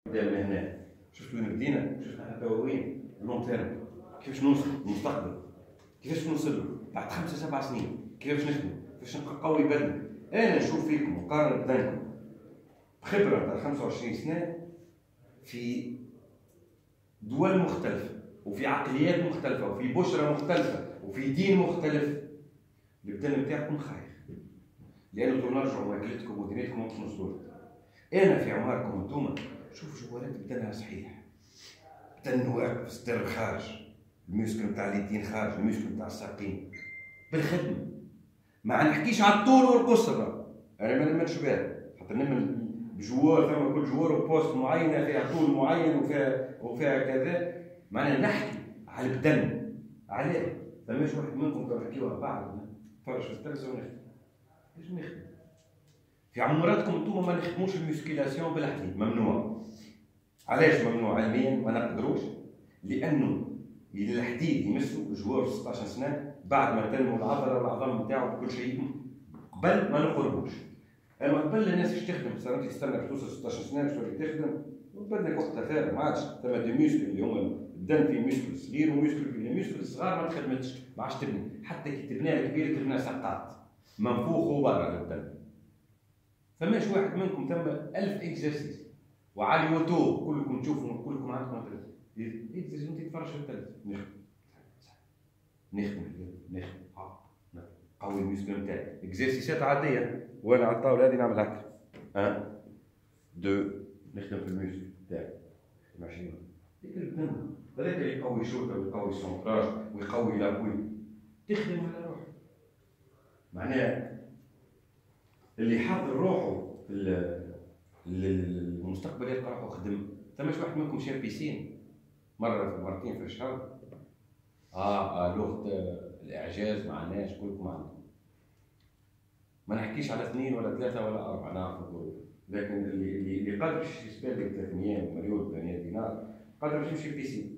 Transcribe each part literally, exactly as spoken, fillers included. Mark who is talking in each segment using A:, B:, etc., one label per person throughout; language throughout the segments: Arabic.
A: بدأنا هنا، شفت وين بدينا؟ شفت احنا توا وين؟ لون تيرم، كيفاش نوصل للمستقبل؟ كيفاش نوصل له؟ بعد خمسة سبع سنين، كيفاش نخدم؟ كيفاش نقوي بدني؟ انا نشوف فيكم ونقارن بدنكم بخبرة تاع خمسة وعشرين سنة في دول مختلفة وفي عقليات مختلفة وفي بشرة مختلفة وفي دين مختلف. البدن بتاعكم خايف لأنه تنرجعوا ماكلتكم ودنيتكم ممكن نوصلوا. أنا في عمركم انتوما شوف جوالات بدنها صحيح، بدن واقف صدر خارج، الميسكل نتاع اليدين خارج، الميسكل نتاع الساقين بالخدمة. ما نحكيش على الطول والقصر، أنا ما نمنش بها، خاطر نمن بجوار ثم كل جوار وبوست معينة فيها طول معين وفيها وفيها كذا. معناها نحكي على البدن. علاه؟ فماش واحد منكم كانوا يحكيوها بعض نتفرج في التلفزيون ونخدم. ليش نخدم؟ في عمراتكم انتوما ما نخدموش الميسكيلاسيون بالحديد، ممنوع. علاش ممنوع علميا؟ ما نقدروش لانه الحديد يمسوا جوار ستطاش سنه بعد ما تنمو العضله والعظام نتاعو بكل شيء، قبل ما نقربوش. اما قبل الناس باش تخدم صار انت تستنى باش توصل ستطاش سنه باش تولي تخدم، وبدنك وقتها فارغ ما عادش ثما دي ميسكل اللي هما الدم فيه ميسكل صغير وميسكل فيه الميسكل الصغار ما تخدمتش، ما عادش تبني، حتى كي تبنيها كبير تبنيها سقاط منفوخ وبرا للدم. فماش واحد منكم تم ألف اكزرسيس وعلى اليوتيوب كلكم تشوفوا كلكم عندكم اكزرسيس انت تتفرج في التلفزيون. نخدم نخدم نخدم قوي الميسكل نتاعي، اكزرسيسات عاديه وانا على الطاوله هذه نعمل هكا واحد اثنين نخدم في الميسكل نتاعي ماشي ديك البدن هذاك اللي يقوي الشوطه ويقوي السونتراج ويقوي لابوي. تخدم على روحك. معناها اللي حاضر روحه في المستقبل يلقى روحه خدم. ثماش واحد منكم شاف بيسين مره في مرتين في الشهر؟ اه, آه لغه الاعجاز مع الناس كلكم عندكم. ما نحكيش على اثنين ولا ثلاثه ولا اربعه، نعرف الظروف، لكن اللي اللي, اللي قادر يسبق لك ثلاثمية ومليون ثمانمية دينار قادر يمشي بيسين.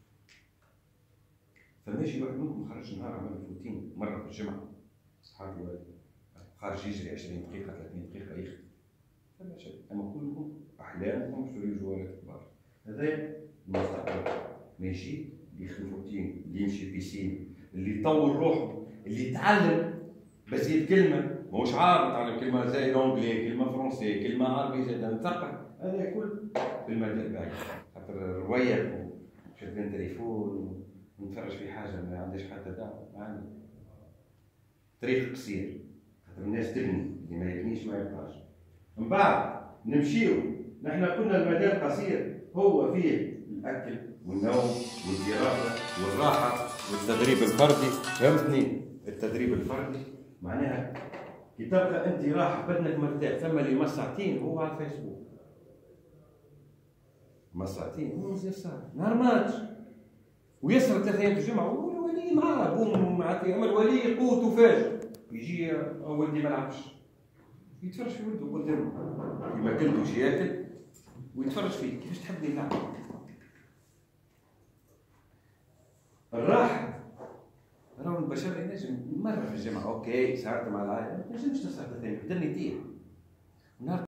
A: فماشي واحد منكم خرج نهار عمل فوتين مره في الجمعه صحابي ولا خارج يجري عشرين دقيقه ثلاثين دقيقه يخدم. فما شيء، اما كلكم احلامكم تشريوا جوالات كبار. هذا المستقبل ماشي اللي يخدم فوتين، اللي يمشي بيسين، اللي يطور روحه، اللي يتعلم بزيد كلمه، ماهوش عارف يتعلم كلمه زي لونجلي، كلمه فرونسي، كلمه عربي زاد نثقف. هذا كل في المجال باقي، خاطر روايه شد تليفون ونتفرج في حاجه ما عندهاش حتى دعوه معنا. طريق قصير خاطر الناس تبني، اللي ما يبنيش ما يبقاش. من بعد نمشيو، نحن قلنا المجال قصير هو فيه الاكل والنوم والدراسه والراحه والتدريب الفردي. فهمتني؟ التدريب الفردي معناها كي تبقى انت راح بدنك مرتاح. ثم اللي يمس ساعتين هو على الفيسبوك، مس ساعتين هو مزير ساعه نهار ماتش ويسهر ثلاث ايام في الجمعه والولي معاه بوم معناتها. اما الولي يقوت وفاجئ يجي ولدي ما لعبش يتفرج في ولده قدامه كيما كلتو شي ياكل ويتفرج فيه. كيفاش تحب يلعب؟ الراحه راهو البشر ينجم مره في الجمعه اوكي سهرت مع العائله، ما تنجمش تسهر ثلاث ايام بدل يطير.